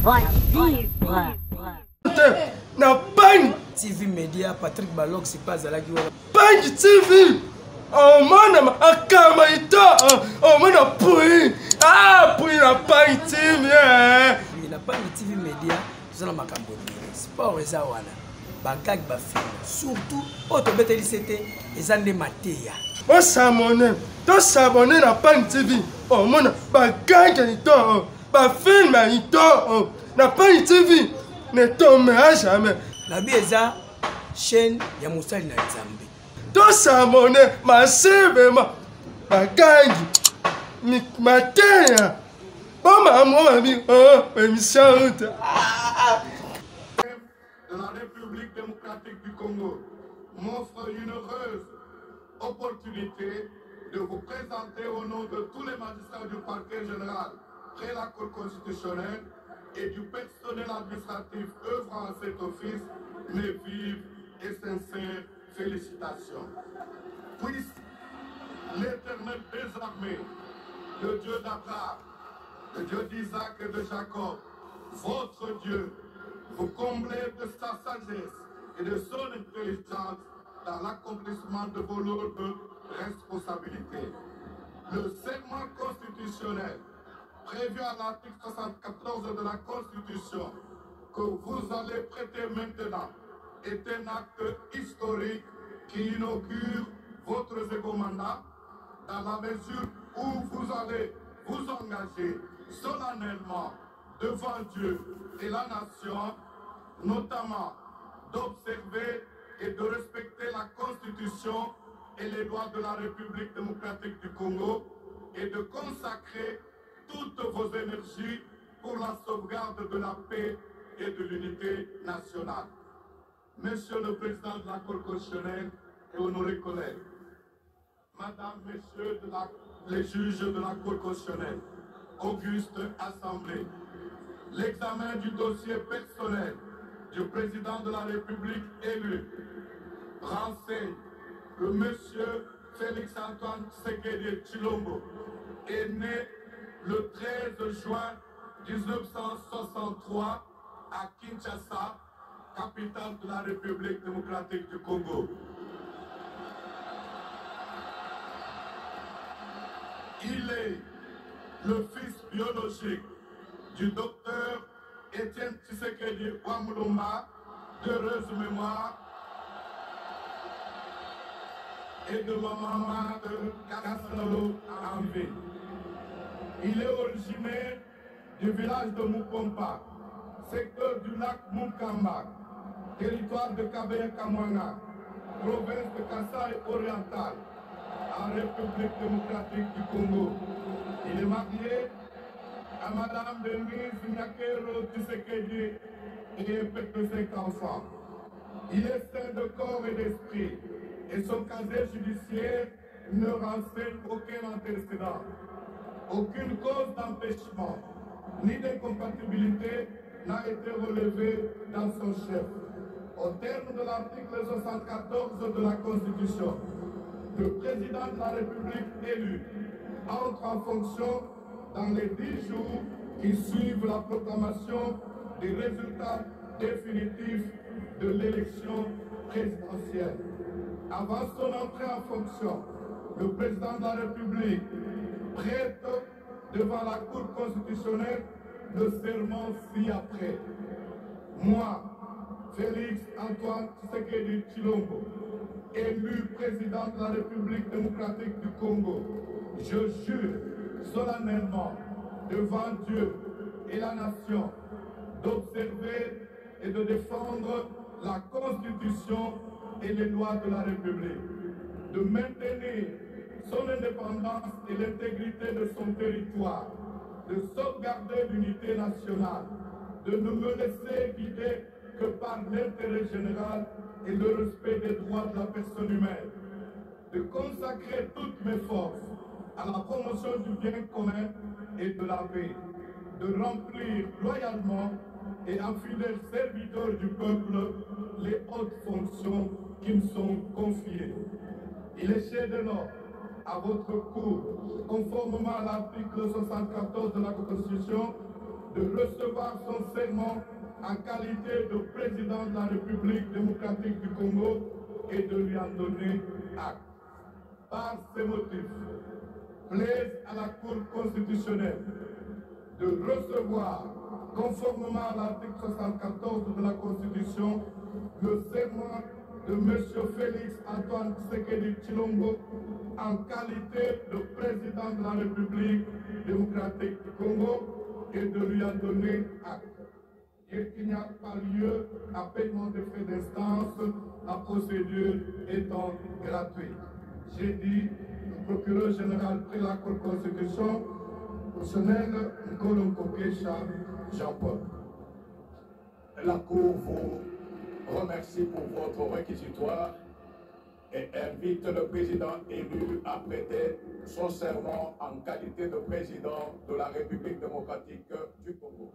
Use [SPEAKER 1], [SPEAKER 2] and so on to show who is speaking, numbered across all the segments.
[SPEAKER 1] Na Bang TV Media, Patrick Balog, c'est pas Zalagi. Bang TV! Oh man, akama ito! Oh man, apui! Ah, apui na Bang TV! La Bang TV Media, c'est un makambo. Sport et Zawana. Bagag bafilm. Surtout, autobete lycée, et zande mateya. On s'abonne. To s'abonner na Bang TV. Oh man, bagag ito! Bafilm ito! Na Bang TV! Ne tombe à jamais. La bieza chaîne ya Moussali na Nzambe. To s'abonne massivement. Bagangi. Matin. Bon maman mi émission de
[SPEAKER 2] la République démocratique du Congo m'offre une heureuse opportunité de vous présenter au nom de tous les magistrats du parquet général près la Cour constitutionnelle et du personnel administratif œuvrant à cet office mes vives et sincères félicitations. Puisse l'Éternel des armées, le Dieu d'Abraham, le Dieu d'Isaac et de Jacob, votre Dieu, vous combler de sa sagesse et de son intelligence dans l'accomplissement de vos lourdes responsabilités. Le serment constitutionnel prévu à l'article 74 de la Constitution que vous allez prêter maintenant est un acte historique qui inaugure votre second mandat dans la mesure où vous allez vous engager solennellement devant Dieu et la nation, notamment d'observer et de respecter la Constitution et les lois de la République démocratique du Congo et de consacrer toutes vos énergies pour la sauvegarde de la paix et de l'unité nationale. Monsieur le Président de la Cour constitutionnelle et honorés collègues, Madame, Messieurs les juges de la Cour constitutionnelle, Auguste Assemblée, l'examen du dossier personnel du Président de la République élu renseigne que Monsieur Félix-Antoine Tshisekedi Tshilombo est né le 13 juin 1963 à Kinshasa, capitale de la République démocratique du Congo. Il est le fils biologique du docteur Étienne Tshisekedi Wamulumba, d'heureuse mémoire, et de maman de Castelo Amvé. Il est originaire du village de Mukompa, secteur du lac Mukamba, territoire de Kabeya-Kamwanga, province de Kasaï orientale, en République démocratique du Congo. Il est marié à Madame Denise Nyakero Tshisekedi et un père de 5 enfants. Il est sain de corps et d'esprit et son casier judiciaire ne renseigne aucun antécédent. Aucune cause d'empêchement ni d'incompatibilité n'a été relevée dans son chef. Au terme de l'article 74 de la Constitution, le président de la République élu entre en fonction dans les 10 jours qui suivent la proclamation des résultats définitifs de l'élection présidentielle. Avant son entrée en fonction, le président de la République prête devant la Cour constitutionnelle le serment ci-après. Moi, Félix-Antoine Tshisekedi Tshilombo, élu président de la République démocratique du Congo, je jure solennellement devant Dieu et la nation d'observer et de défendre la Constitution et les lois de la République, de maintenir son indépendance et l'intégrité de son territoire, de sauvegarder l'unité nationale, de ne me laisser guider que par l'intérêt général et le respect des droits de la personne humaine, de consacrer toutes mes forces à la promotion du bien commun et de la paix, de remplir loyalement et en fidèle serviteur du peuple les hautes fonctions qui me sont confiées. Il est chez de l'ordre à votre cour, conformément à l'article 74 de la Constitution, de recevoir son serment en qualité de président de la République démocratique du Congo et de lui en donner acte. Par ces motifs, plaise à la Cour constitutionnelle de recevoir, conformément à l'article 74 de la Constitution, le serment de M. Félix Antoine Tshisekedi Tshilombo en qualité de président de la République démocratique du Congo et de lui en donner acte. Et qu'il n'y a pas lieu à paiement de frais d'instance, la procédure étant gratuite. J'ai dit, le procureur général près la Cour constitutionnelle, Nkolonko-Kesha Jean-Paul.
[SPEAKER 3] La Cour vous remercie pour votre réquisitoire et invite le président élu à prêter son serment en qualité de président de la République démocratique du Congo.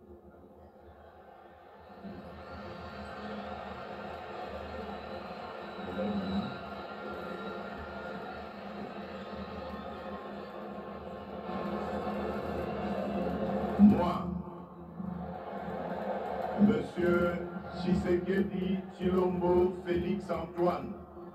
[SPEAKER 2] Moi, Monsieur Tshisekedi Tshilombo Félix Antoine,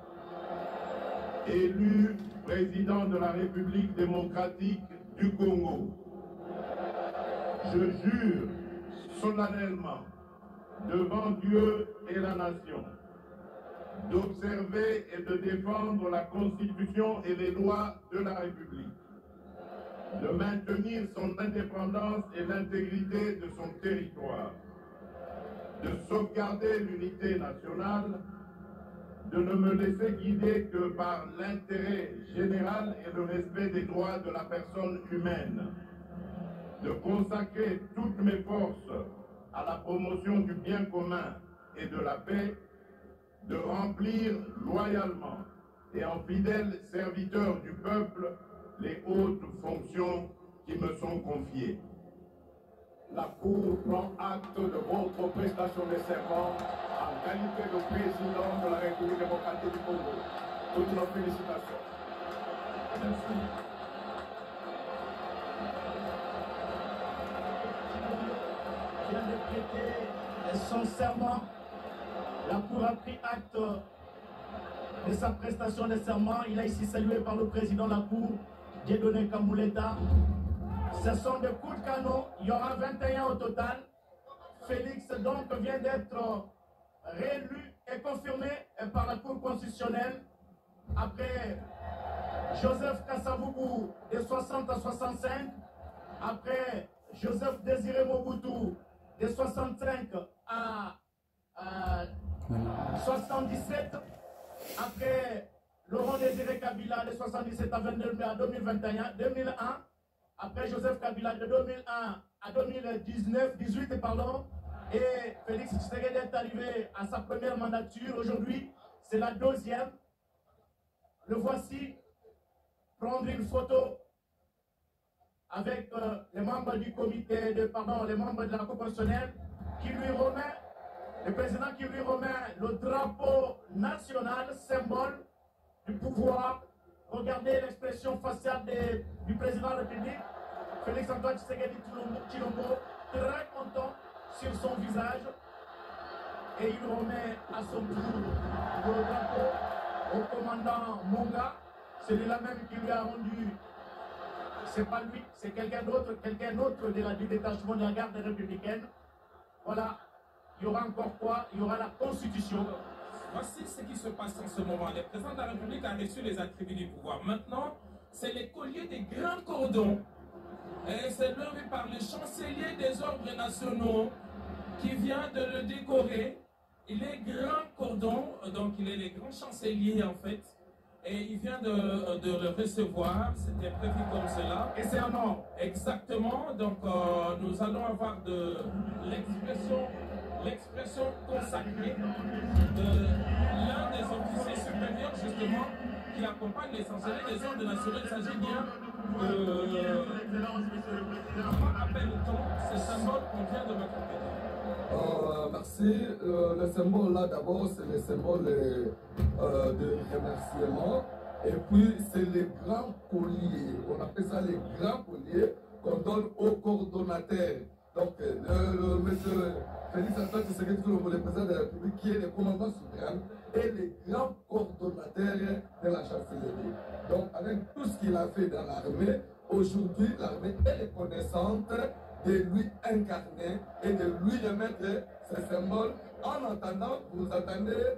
[SPEAKER 2] élu président de la République démocratique du Congo, je jure solennellement devant Dieu et la nation d'observer et de défendre la Constitution et les lois de la République, de maintenir son indépendance et l'intégrité de son territoire, de sauvegarder l'unité nationale, de ne me laisser guider que par l'intérêt général et le respect des droits de la personne humaine, de consacrer toutes mes forces à la promotion du bien commun et de la paix, de remplir loyalement et en fidèle serviteur du peuple les hautes fonctions qui me sont confiées.
[SPEAKER 3] La Cour prend acte de votre prestation de serment en qualité de président de la République démocratique du Congo. Toutes nos félicitations.
[SPEAKER 2] Merci.
[SPEAKER 4] Vient de prêter son serment. La Cour a pris acte de sa prestation de serment. Il a ici salué par le président de la Cour, Dieudonné Kambouleta. Ce sont des coups de canon. Il y aura 21 au total. Félix donc vient d'être réélu et confirmé par la Cour constitutionnelle après Joseph Kasavubu de 60 à 65, après Joseph Désiré Mobutu de 65 à 77, après Laurent Désiré Kabila de 77 à 2001, après Joseph Kabila de 2001 à 2018, pardon, et Félix Tshisekedi est arrivé à sa première mandature. Aujourd'hui, c'est la deuxième. Le voici prendre une photo avec les membres du comité, les membres de la Cour constitutionnelle, qui lui remet, le président qui lui remet le drapeau national, symbole du pouvoir. Regardez l'expression faciale du président de la République, Félix Antoine Tshisekedi Tshilombo, très content sur son visage, et il remet à son tour le drapeau au commandant Monga, celui-là même qui lui a rendu, c'est pas lui, c'est quelqu'un d'autre du détachement de la garde républicaine. Voilà, il y aura encore quoi? Il y aura la Constitution.
[SPEAKER 5] Voici ce qui se passe en ce moment. Le président de la République a reçu les attributs du pouvoir. Maintenant, c'est les colliers des grands cordons. Et c'est levé par le chancelier des ordres nationaux qui vient de le décorer. Il est grand cordon, donc il est le grand chancelier en fait. Et il vient de le recevoir, c'était prévu comme cela.
[SPEAKER 4] Et c'est un or.
[SPEAKER 5] Exactement, donc nous allons avoir de l'expression consacrée de l'un des officiers supérieurs justement qui accompagne les chanceliers des ordres nationaux. Il s'agit bien de... Comment appelle-t-on ce symbole qu'on vient de me compter?
[SPEAKER 6] Merci. Le symbole là d'abord c'est le symbole de remerciement et puis c'est les grands colliers, on appelle ça les grands colliers qu'on donne aux coordonnateurs Donc, monsieur Félix Antoine Tshisekedi Tshilombo, le président de la République, qui est le commandant suprême et le grand coordonnateur de la chancellerie. Donc, avec tout ce qu'il a fait dans l'armée, aujourd'hui, l'armée est reconnaissante de lui incarner et de lui remettre ses symboles. En attendant, vous attendez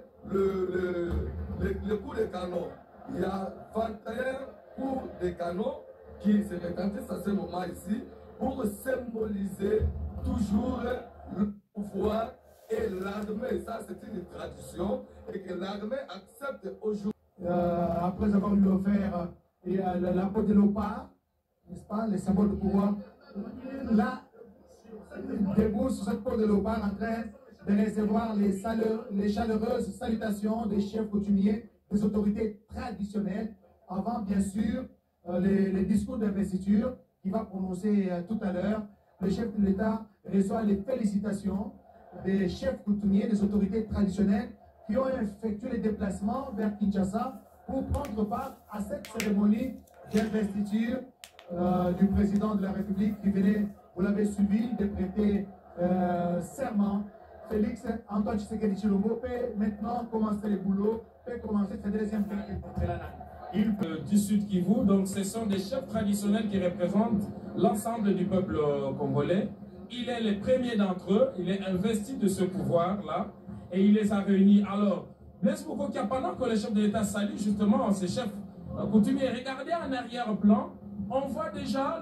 [SPEAKER 6] le coup de canon. Il y a 21 coups de canon qui se retentissent à ce moment ici pour symboliser toujours le pouvoir et l'armée. Ça, c'est une tradition et que l'armée accepte aujourd'hui.
[SPEAKER 4] Après avoir lui offert la peau de léopard, n'est-ce pas, les symboles de pouvoir, là, debout sur cette peau de léopard en train de recevoir les chaleureuses salutations des chefs coutumiers, des autorités traditionnelles, avant bien sûr les discours d'investiture qu'il va prononcer tout à l'heure. Le chef de l'État reçoit les félicitations des chefs coutumiers, des autorités traditionnelles qui ont effectué les déplacements vers Kinshasa pour prendre part à cette cérémonie d'investiture du président de la République qui venait, vous l'avez suivi, de prêter serment. Félix Antoine Tshisekedi Tshilombo peut maintenant commencer le boulot, peut commencer sa deuxième période.
[SPEAKER 5] Du Sud Kivu, donc ce sont des chefs traditionnels qui représentent l'ensemble du peuple congolais. Il est le premier d'entre eux, il est investi de ce pouvoir-là et il les a réunis. Alors, Blaise Moukokia, pendant que le chef de l'État salue justement ces chefs coutumiers, regardez en arrière-plan, on voit déjà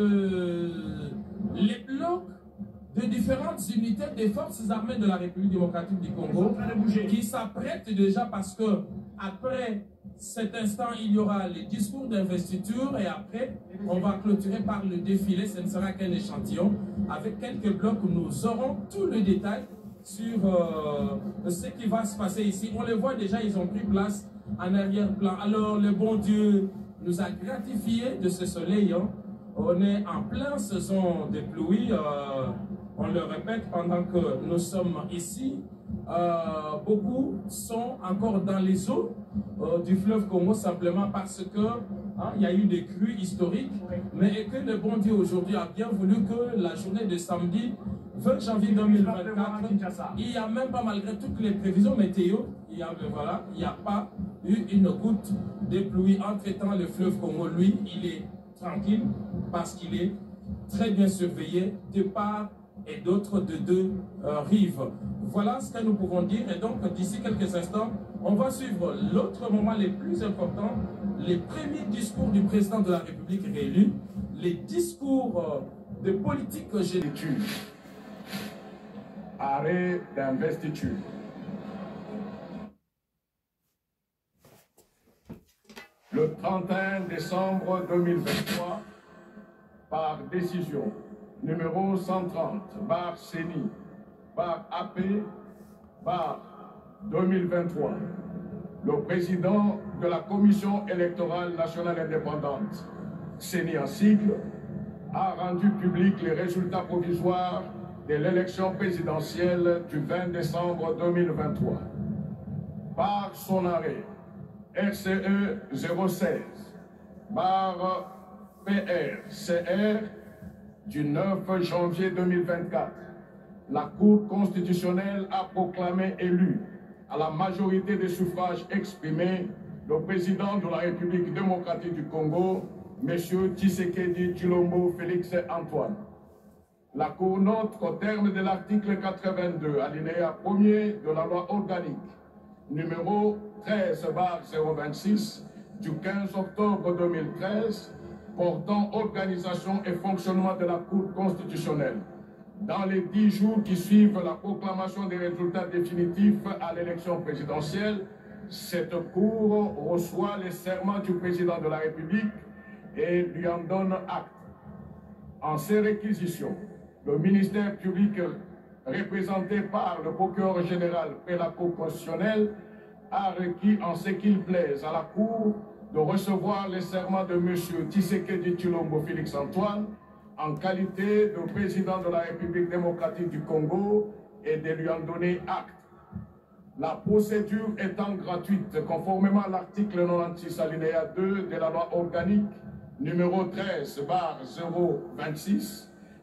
[SPEAKER 5] les blocs de différentes unités des forces armées de la République démocratique du Congo qui s'apprêtent déjà parce que après cet instant, il y aura les discours d'investiture et après, on va clôturer par le défilé. Ce ne sera qu'un échantillon. Avec quelques blocs, nous aurons tout le détail sur ce qui va se passer ici. On les voit déjà, ils ont pris place en arrière-plan. Alors, le bon Dieu nous a gratifiés de ce soleil. Hein. On est en pleine saison de pluie. On le répète pendant que nous sommes ici. Beaucoup sont encore dans les eaux du fleuve Congo simplement parce que il y a eu des crues historiques, mais que le bon Dieu aujourd'hui a bien voulu que la journée de samedi 20 janvier 2024, il n'y a même pas, malgré toutes les prévisions météo, il n'y a pas eu une goutte de pluie. Entre-temps, le fleuve Congo, lui, il est tranquille parce qu'il est très bien surveillé de part et d'autres de deux rives. Voilà ce que nous pouvons dire. Et donc, d'ici quelques instants, on va suivre l'autre moment le plus important, les premiers discours du président de la République réélu, les discours de politique générale.
[SPEAKER 3] Arrêt d'investiture. Le 31 décembre 2023, par décision numéro 130, bar CENI, bar AP, bar 2023, le président de la Commission électorale nationale indépendante, CENI en sigle, a rendu public les résultats provisoires de l'élection présidentielle du 20 décembre 2023. Par son arrêt RCE 016, bar PRCR du 9 janvier 2024, la Cour constitutionnelle a proclamé élu à la majorité des suffrages exprimés le président de la République démocratique du Congo, M. Tshisekedi Tshilombo Félix Antoine. La Cour note qu'au terme de l'article 82, alinéa 1er de la loi organique numéro 13/026 du 15 octobre 2013 portant organisation et fonctionnement de la Cour constitutionnelle, dans les 10 jours qui suivent la proclamation des résultats définitifs à l'élection présidentielle, cette Cour reçoit les serments du président de la République et lui en donne acte. En ces réquisitions, le ministère public représenté par le procureur général et la Cour constitutionnelle a requis en ce qu'il plaise à la Cour de recevoir les serments de M. Tshisekedi Tshilombo Félix Antoine en qualité de président de la République démocratique du Congo et de lui en donner acte. La procédure étant gratuite, conformément à l'article 96 alinéa 2 de la loi organique numéro 13/026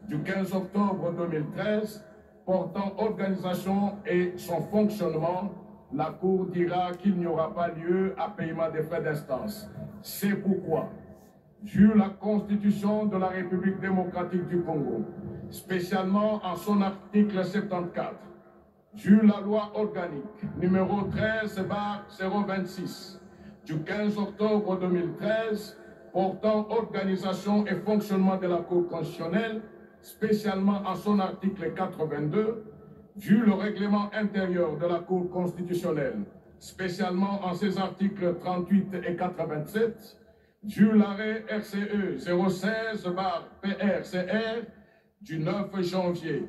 [SPEAKER 3] du 15 octobre 2013 portant organisation et son fonctionnement, la Cour dira qu'il n'y aura pas lieu à paiement des frais d'instance. C'est pourquoi, vu la Constitution de la République démocratique du Congo, spécialement en son article 74, vu la loi organique numéro 13/026 du 15 octobre 2013 portant organisation et fonctionnement de la Cour constitutionnelle, spécialement en son article 82, vu le règlement intérieur de la Cour constitutionnelle, spécialement en ses articles 38 et 87, vu l'arrêt RCE 016/PRCR du 9 janvier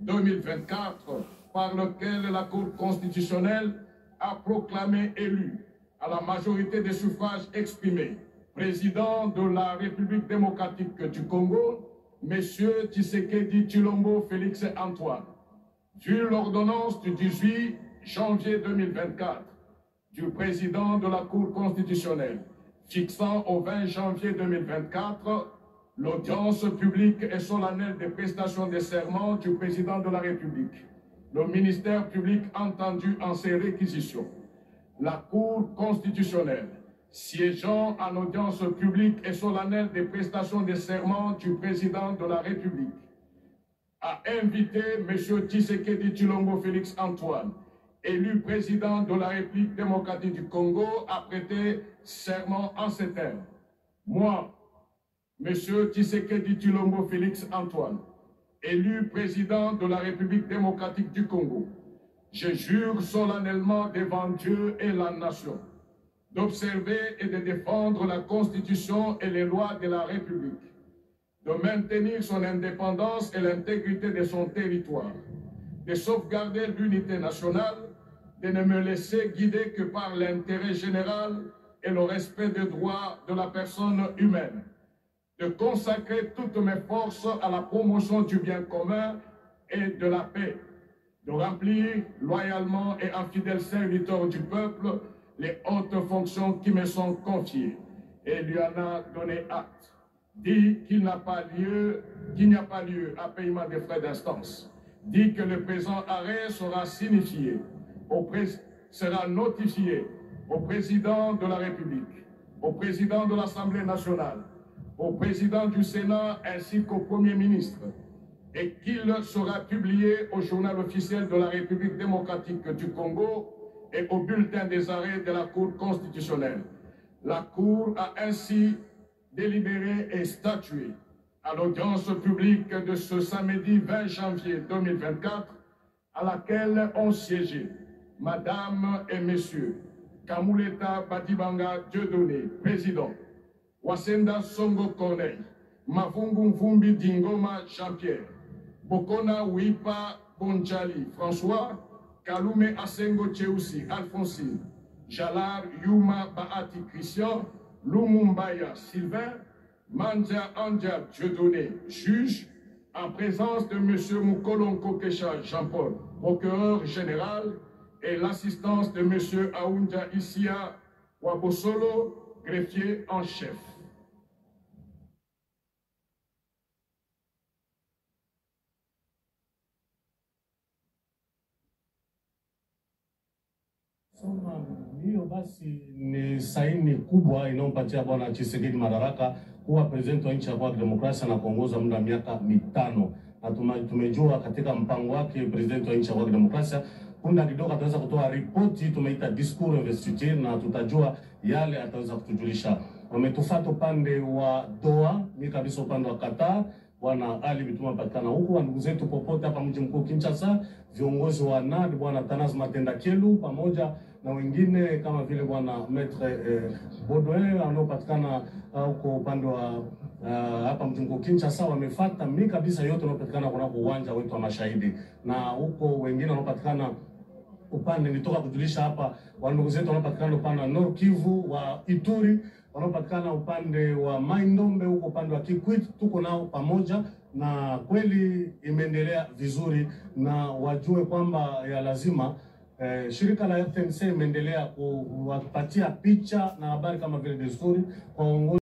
[SPEAKER 3] 2024, par lequel la Cour constitutionnelle a proclamé élu à la majorité des suffrages exprimés président de la République démocratique du Congo, M. Tshisekedi Tshilombo Félix Antoine, vu l'ordonnance du 18 janvier 2024 du président de la Cour constitutionnelle fixant au 20 janvier 2024 l'audience publique et solennelle des prestations de serment du président de la République, le ministère public entendu en ses réquisitions, la Cour constitutionnelle siégeant en audience publique et solennelle des prestations de serment du président de la République, a invité M. Tshisekedi Tshilombo Félix Antoine, élu président de la République démocratique du Congo, à prêter serment en ces termes. Moi, M. Tshisekedi Tshilombo Félix Antoine, élu président de la République démocratique du Congo, je jure solennellement devant Dieu et la nation d'observer et de défendre la Constitution et les lois de la République, de maintenir son indépendance et l'intégrité de son territoire, de sauvegarder l'unité nationale, de ne me laisser guider que par l'intérêt général et le respect des droits de la personne humaine, de consacrer toutes mes forces à la promotion du bien commun et de la paix, de remplir loyalement et en fidèle serviteur du peuple les hautes fonctions qui me sont confiées. Et lui en a donné acte. Dit qu'il n'y a pas lieu à paiement des frais d'instance. Dit que le présent arrêt sera signifié, sera notifié au président de la République, au président de l'Assemblée nationale, au président du Sénat ainsi qu'au Premier ministre, et qu'il sera publié au journal officiel de la République démocratique du Congo et au bulletin des arrêts de la Cour constitutionnelle. La Cour a ainsi délibéré et statué à l'audience publique de ce samedi 20 janvier 2024, à laquelle ont siégé Madame et Messieurs Kamuleta Badibanga Dieudonné, président, Wasenda Songo Corneille, Mavungu Mvumbi Dingoma Jean-Pierre, Bokona Wipa Bonjali François, Kalume Asengo Cheusi Alphonsine, Jalar Yuma Baati Christian, Lumumbaya Sylvain, Manja Anja Dieudonné, juge, en présence de M. Mukolonko Kesha Jean-Paul, procureur général, et l'assistance de M. Aounja Issia Wabosolo, greffier en chef.
[SPEAKER 7] Hiyo basi ni saini kubwa inayompatia Bwana Tshisekedi madaraka kuwa president wa nchi ya Demokrasia na kuongoza muda wa miaka 5. Na tumejua katika mpango wake president wa nchi ya Demokrasia punde kidogo ataweza kutoa ripoti tumeita discours investiture, na tutajua yale ataweza kutujulisha. Wametufuata upande wa Doha, ni kabisa upande wa Qatar. Bwana Ali Bituma patikana huko, ndugu zetu popote hapa mji mkuu Kinshasa, viongozi wa NAD Bwana Tanas Matenda Kelu pamoja na wengine kama vile Bwana Maître Baudouin anaopatikana huko upande wa hapa mji mkuu Kinshasa, wamefuata mimi kabisa yote yanayopatikana kwa uwanja wetu wa Mashahidi, na huko wengine wanaopatikana upande nitoka kujulisha hapa wa ndugu zetu wanaopatikana upande wa Nord Kivu wa Ituri, wanaopatikana upande wa Maindombe huko upande wa Kikwit, tuko nao pamoja, na kweli imeendelea vizuri, na wajue kwamba ya lazima shirika la RTNC imeendelea kuwapatia picha na habari kama vile desturi kwa